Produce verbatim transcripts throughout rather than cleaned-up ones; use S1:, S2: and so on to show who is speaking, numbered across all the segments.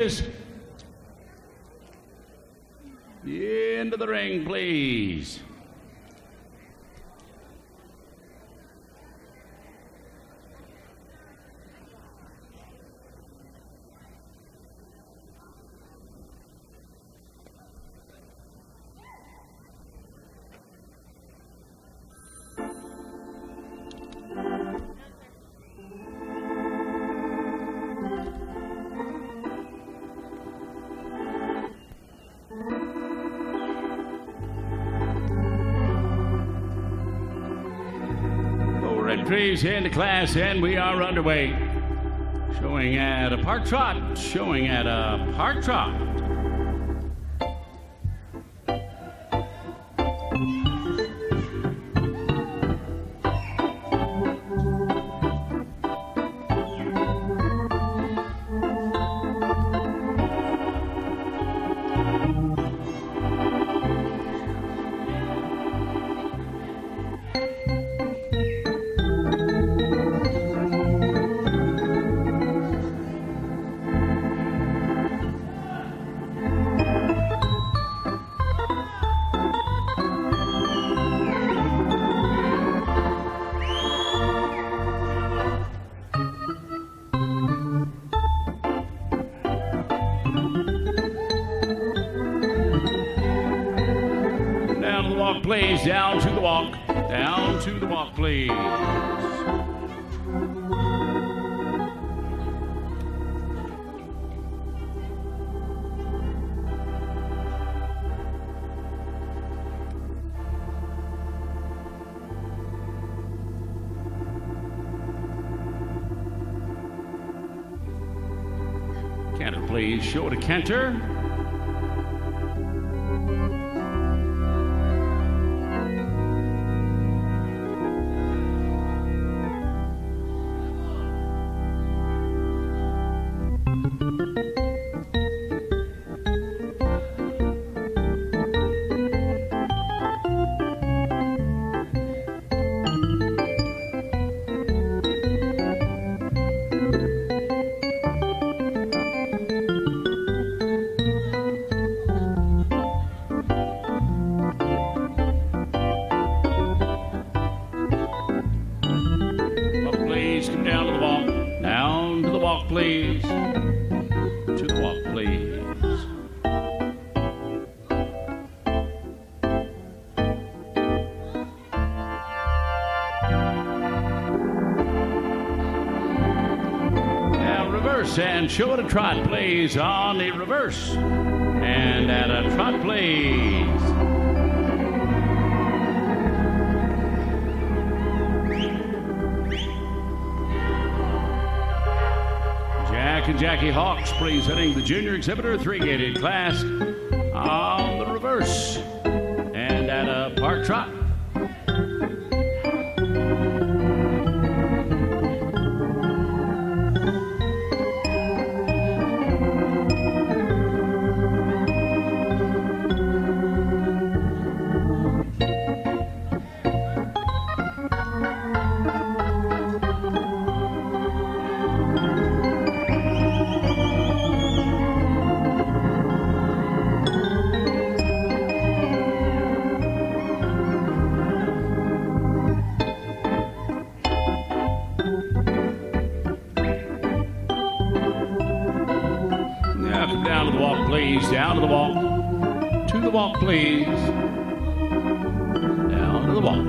S1: Into the ring, please. Entries into class, and we are underway. Showing at a park trot, showing at a park trot. Please, down to the walk, down to the walk, please. Canter, please, show to Canter. Please. To the walk, please. Now reverse and show it a trot, please, on the reverse. And at a trot, please. Jack and Jackie Hawks presenting the junior exhibitor three-gated class on the reverse and at a park trot. Down to the walk, please. Down to the walk. To the walk, please. Down to the walk.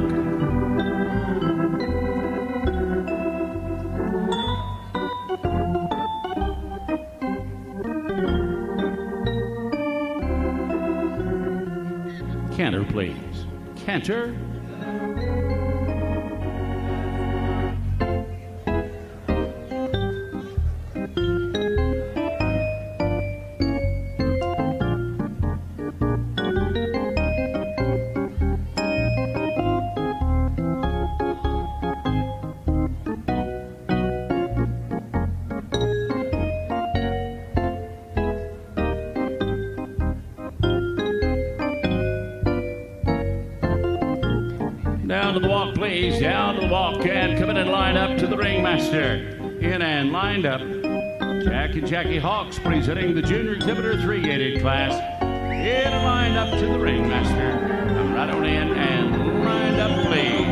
S1: Canter, please. Canter. Down to the walk, please. Down to the walk and come in and line up to the ringmaster. In and lined up Jack and Jackie Hawks presenting the Junior Exhibitor three-gated class. In a line up to the ringmaster. Come right on in and lined up, please.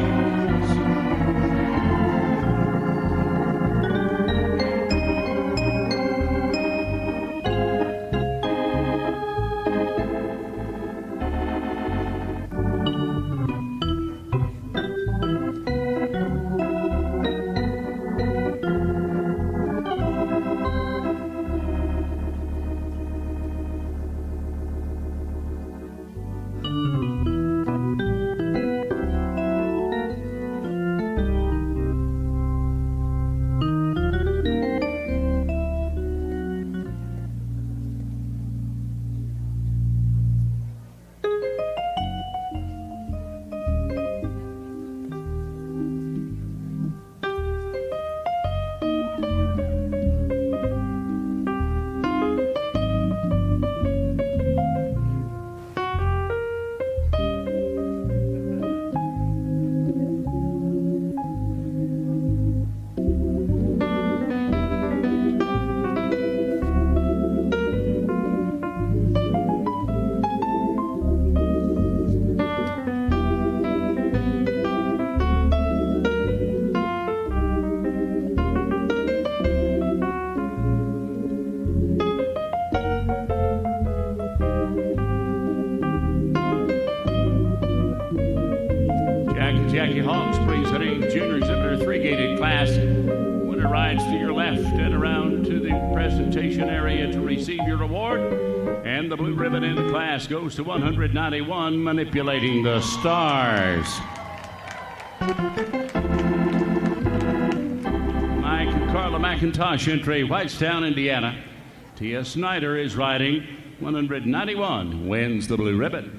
S1: Jackie Hawks presenting Junior Exhibitor three-gated class. Winner rides to your left and around to the presentation area to receive your award. And the blue ribbon in the class goes to one hundred ninety-one, Manipulating the Stars. Mike and Carla McIntosh entry, Whitestown, Indiana. Tia Snyder is riding. one hundred ninety-one wins the blue ribbon.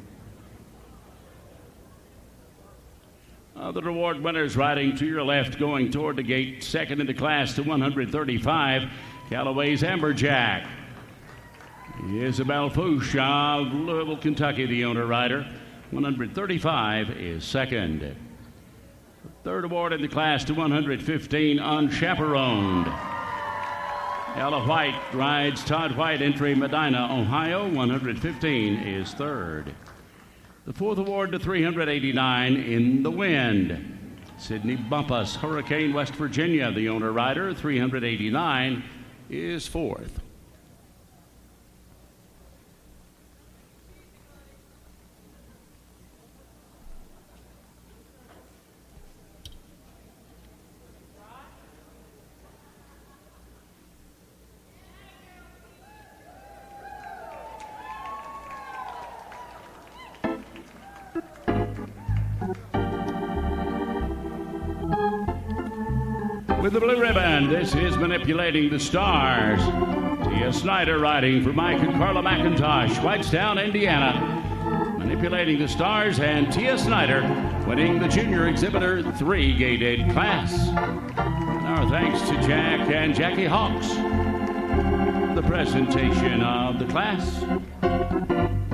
S1: Uh, the reward winners riding to your left, going toward the gate, second in the class to one hundred thirty-five, Callaway's Amberjack. Isabel Fouche of Louisville, Kentucky, the owner rider. one hundred thirty-five is second. The third award in the class to one hundred fifteen, Unchaperoned. Ella White rides Todd White, entry Medina, Ohio. one hundred fifteen is third. The fourth award to three hundred eighty-nine, In the Wind. Sydney Bumpus, Hurricane, West Virginia, the owner rider. three hundred eighty-nine is fourth. With the blue ribbon, this is Manipulating the Stars. Tia Snyder riding for Mike and Carla McIntosh, Whitestown, Indiana. Manipulating the Stars, and Tia Snyder winning the Junior Exhibitor three-gated class. And our thanks to Jack and Jackie Hawks for the presentation of the class.